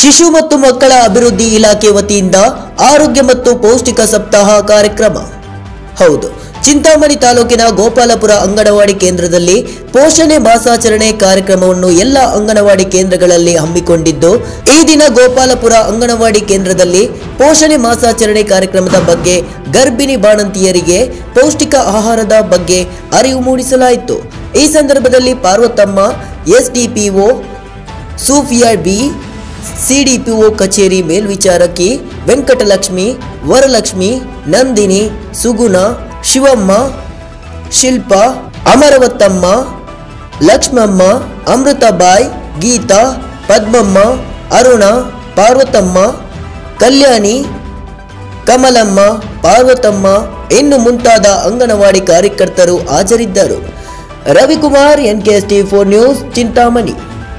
ಶಿಶು ಮತ್ತು ಮಕ್ಕಳ ಅಭಿವೃದ್ಧಿ ಇಲಾಖೆ ವತಿಯಿಂದ ಆರೋಗ್ಯ ಮತ್ತು ಪೌಷ್ಟಿಕ ಸಪ್ತಾಹ ಕಾರ್ಯಕ್ರಮ. ಹೌದು, ಚಿಂತಾಮಣಿ ತಾಲೂಕಿನ ಗೋಪಾಲಪುರ ಅಂಗನವಾಡಿ ಕೇಂದ್ರದಲ್ಲಿ ಪೋಷಣೆ ಮಾಸಾಚರಣೆ ಕಾರ್ಯಕ್ರಮವನ್ನು ಎಲ್ಲ ಅಂಗನವಾಡಿ ಕೇಂದ್ರಗಳಲ್ಲಿ ಹಮ್ಮಿಕೊಂಡಿದ್ದು, ಈ ದಿನ ಗೋಪಾಲಪುರ ಅಂಗನವಾಡಿ ಕೇಂದ್ರದಲ್ಲಿ ಪೋಷಣೆ ಮಾಸಾಚರಣೆ ಕಾರ್ಯಕ್ರಮದ ಬಗ್ಗೆ ಗರ್ಭಿಣಿ ಬಾಣಂತಿಯರಿಗೆ ಪೌಷ್ಟಿಕ ಆಹಾರದ ಬಗ್ಗೆ ಅರಿವು ಮೂಡಿಸಲಾಯಿತು. ಈ ಸಂದರ್ಭದಲ್ಲಿ Parvathamma, SDPO Sufiya B, CDPO ಕಚೇರಿ ಮೇಲ್ವಿಚಾರಕಿ ವೆಂಕಟಲಕ್ಷ್ಮಿ, ವರಲಕ್ಷ್ಮಿ, ನಂದಿನಿ, ಸುಗುಣ, ಶಿವಮ್ಮ, ಶಿಲ್ಪ, ಅಮರವತ್ತಮ್ಮ, ಲಕ್ಷ್ಮಮ್ಮ, ಅಮೃತಬಾಯಿ, ಗೀತಾ, ಪದ್ಮಮ್ಮ, ಅರುಣ, ಪಾರ್ವತಮ್ಮ, ಕಲ್ಯಾಣಿ, ಕಮಲಮ್ಮ, ಪಾರ್ವತಮ್ಮ ಇನ್ನು ಮುಂತಾದ ಅಂಗನವಾಡಿ ಕಾರ್ಯಕರ್ತರು ಹಾಜರಿದ್ದರು. Ravikumar, NKST4 news, Chintamani.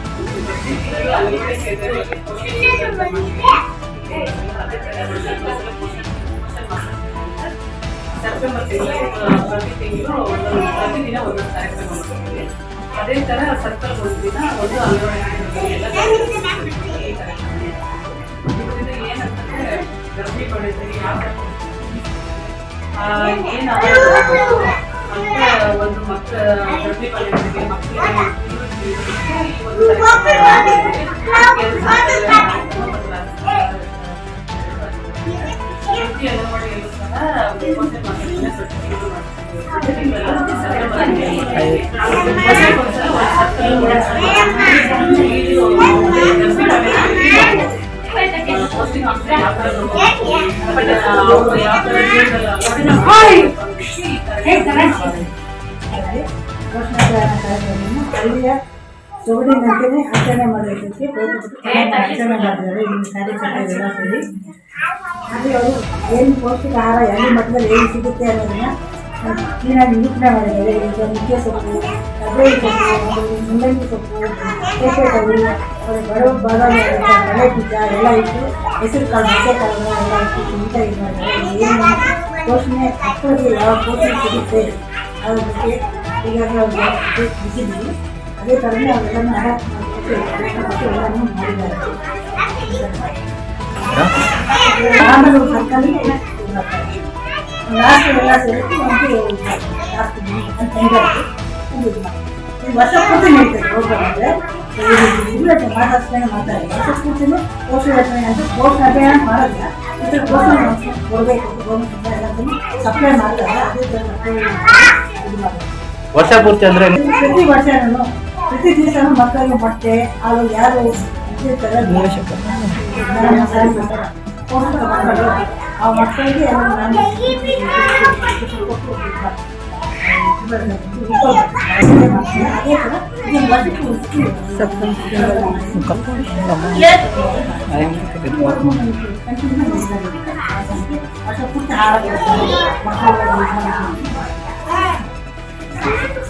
September ಪ್ರತಿ ತಿಂಗಳು ಪ್ರತಿದಿನ ಒಂದು ಕಾರ್ಯಕ್ರಮ ಮಾಡ್ತೀವಿ. ಅದೇ ಥರ ಸರ್ಕಲ್ ಒಂದು ದಿನ ಒಂದು ಅಂಗನವಾಡಿ ಈ ಕಾರ್ಯಕ್ರಮ ಇದರಿಂದ ಏನಂತಂದರೆ ಗರ್ಭಿಣಿ ಬಾಣಂತಿಯರಿಗೆ ಏನಾಗುತ್ತೆ ಅಂತ ಒಂದು ಗರ್ಭಿಣಿ ಬಾಣಂತಿಯರಿಗೆ ಮಕ್ಕಳಿಗೆ ಅಂಗನವಾಡಿಯಲ್ಲೂ ಸೊಗಡಿನಂತೆಯೇ ಆಚರಣೆ ಮಾಡೋದಕ್ಕೆ ಆಚರಣೆ ಮಾಡಿದ್ದಾರೆ. ಈ ಕಾರ್ಯಕ್ರಮಗಳೆಲ್ಲ ಸೇರಿ ಅದೇ ಅವರು ಏನು ಪೌಷ್ಟಿಕ ಆಹಾರ ಎಲ್ಲಿ ಮಟ್ಟದಲ್ಲಿ ಏನು ಸಿಗುತ್ತೆ ಅನ್ನೋದನ್ನು ಕ್ಲೀನಾಗಿ ನಿರೂಪಣೆ ಮಾಡಿದ್ದಾರೆ. ಈಗ ನುಗ್ಗೆ ಸೊಪ್ಪು, ಕಡ್ಲೆಕಾಯಿ ಸೊಪ್ಪು, ಮುಳ್ಳಂಗಿ ಸೊಪ್ಪು, ಸೌತೆಕಾಯಿ, ಬಡವ ಬಾದಾಮಿ, ಬೆಳೆ ಬೀಜ ಎಲ್ಲ ಇಟ್ಟು ಹೆಸರು ಕಾಳು, ಮೊಟ್ಟೆ ಕಾಳುಗಳು ಎಲ್ಲ ಇಟ್ಟು ನೀಟಾಗಿ ಮಾಡಿದ್ದಾರೆ. ಏನು ಪೋಷಣೆ ಮಕ್ಕಳಿಗೆ ಯಾವ ಪೋಷಣೆ ಸಿಗುತ್ತೆ ಅದ್ರ ಬಗ್ಗೆ ಈಗಾಗಲೇ ಅವ್ರಿಗೆ ಬಿಸಿದ್ದೀವಿ. ಅದೇ ಥರನೇ ಅವೆಲ್ಲನೂ ಎಲ್ಲನೂ ಮಾಡಿದ್ದಾರೆ. ಆಮೇಲೆ ಸರ್ಕಲ್ಲಿ ಲಾಸ್ಟ್ ಎಲ್ಲ ಸೇರಿಸಿ ಒಂದು ಲಾಸ್ಟ್ ವರ್ಷ ಪೂರ್ತಿ ನಡೀತದೆ ಪ್ರೋಗ್ರಾಮ್. ಅಂದರೆ ಮಾತಾಡ್ಸ್ತಾನೆ ಮಾತಾಡಿ ವರ್ಷ ಪೂರ್ತಿನೂ ಪೋಷಣೆ ರಚನೆ ಅಂತ ಪೋಷಣೆ ಅಭಿಯಾನ ಮಾಡೋದಿಲ್ಲ. ಈ ಥರ ಪೋಷಣೆ ಕೊಡಬೇಕು ಗೌರ್ಮೆಂಟ್ ಎಲ್ಲದನ್ನು ಸಪ್ಲೈ ಮಾಡ್ತಾರೆ. ಅದೇ ಥರ ಸಪ್ಲೈ ಇದು ಮಾಡ್ತಾರೆ ವರ್ಷ ಪೂರ್ತಿ. ಅಂದರೆ ಪ್ರತಿ ವರ್ಷನೂ ಪ್ರತಿ ದಿವಸನೂ ಮಕ್ಕಳಿಗೆ ಮೊಟ್ಟೆ ಹಾಲು ಯಾರು ಆ ಮಕ್ಕಳಿಗೆ ವರ್ಷ ಪೂರ್ತಿ ಹಾರ